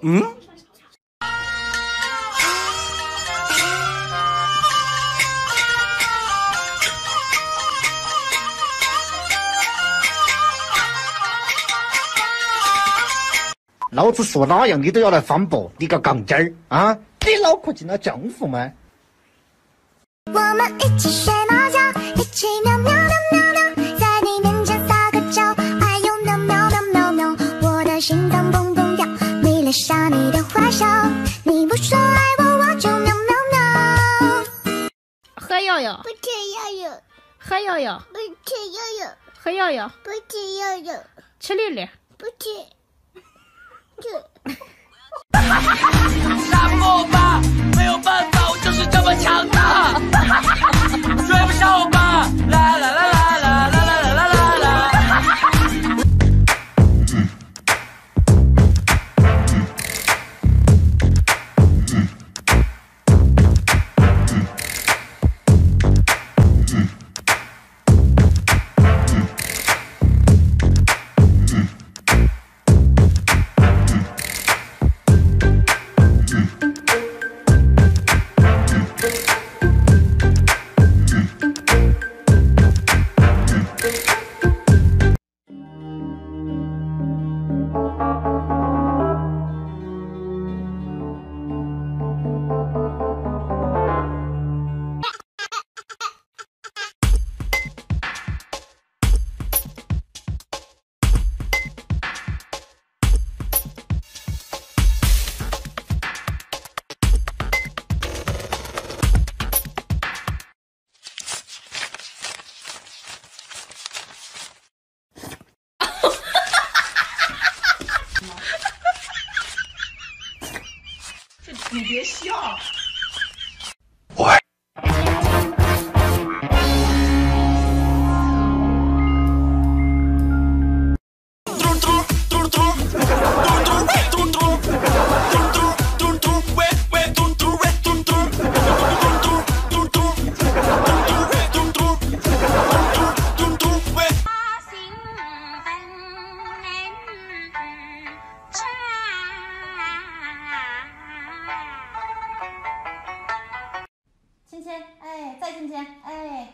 老子说哪样你都要来反驳，你个杠精儿啊！你脑壳进了浆糊吗？ 我们一起睡猫觉，一起喵喵喵喵喵，在你面前撒个娇，哎呦喵喵喵喵喵，我的心脏蹦蹦跳，迷恋上你的坏笑，你不说爱我，我就喵喵喵。 喝药药， 不吃药药， 喝药药， 不吃药药， 喝药药， 不吃药药， 吃粒粒， 不吃。 杀不过我吧，没有办法，我就是这么强大。追不上我吧，啦啦啦啦啦啦啦啦啦啦。 你别笑。 亲亲，哎，再亲亲，哎。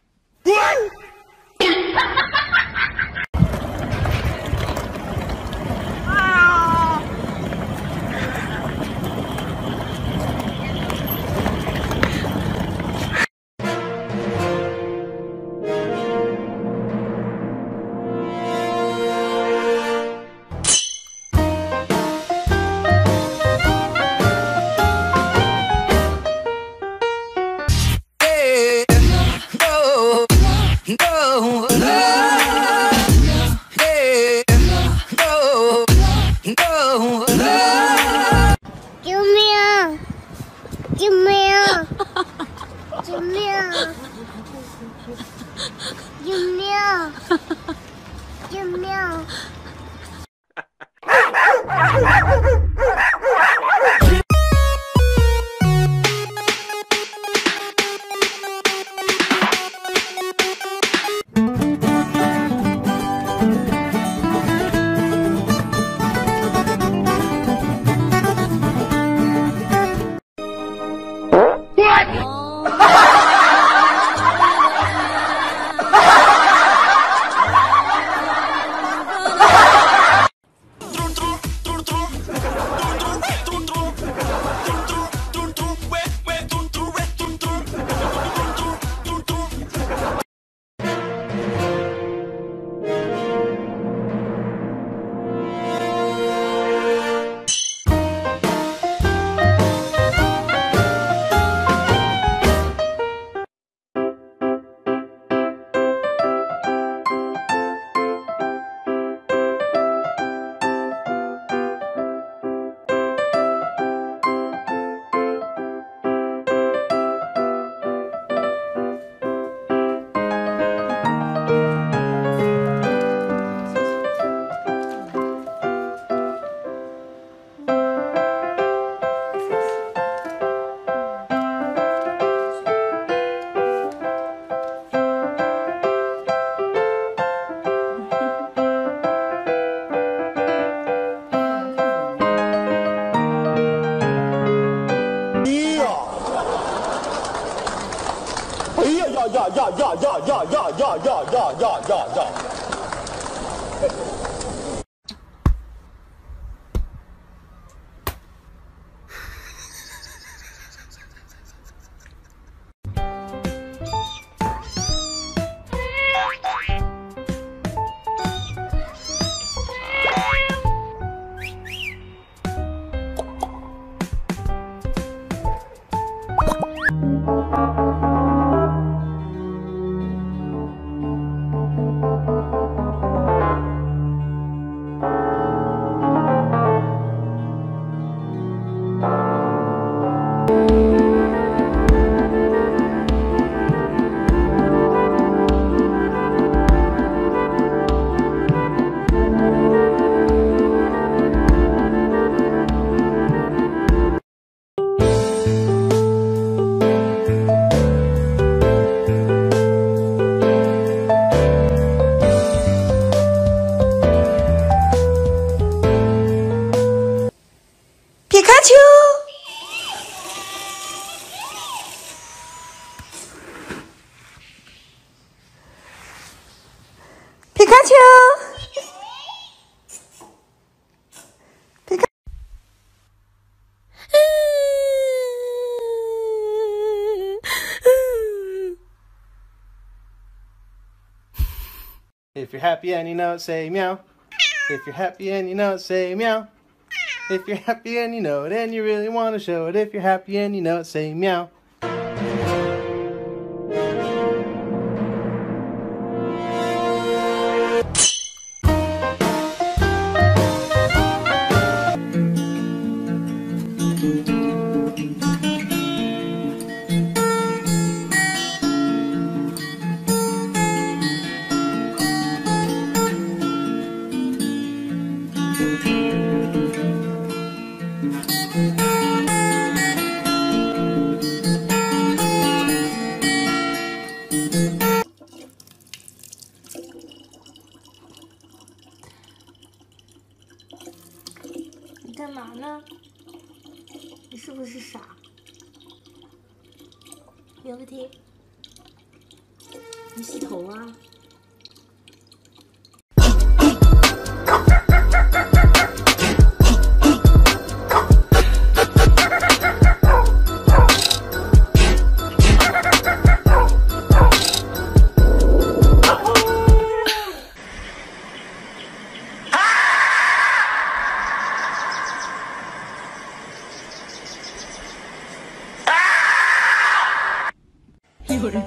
救命！救命！救命！救命！ 皮卡丘，皮卡丘，皮卡。 If you're happy and you know it, say meow. If you're happy and you know it, say meow. If you're happy and you know it and you really want to show it, if you're happy and you know it, say meow. 你干嘛呢？你是不是傻？有个题，你洗头啊？有人。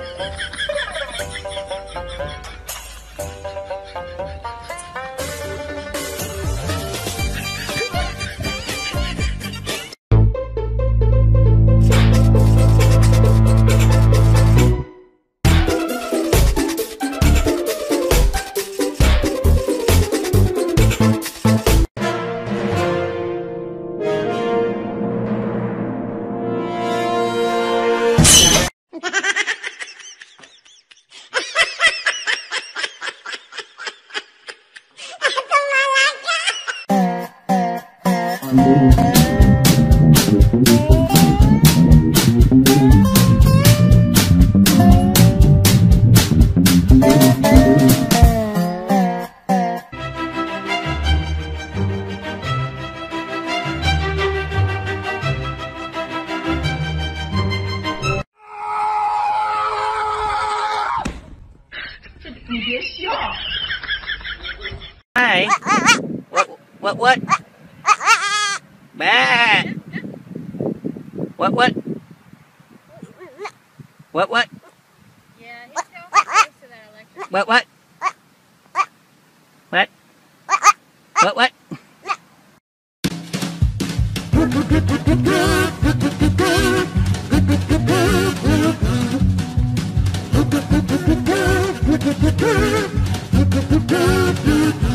你别笑。 Hi. What? Bah. What? Yeah, he's so close to that electric. What? What?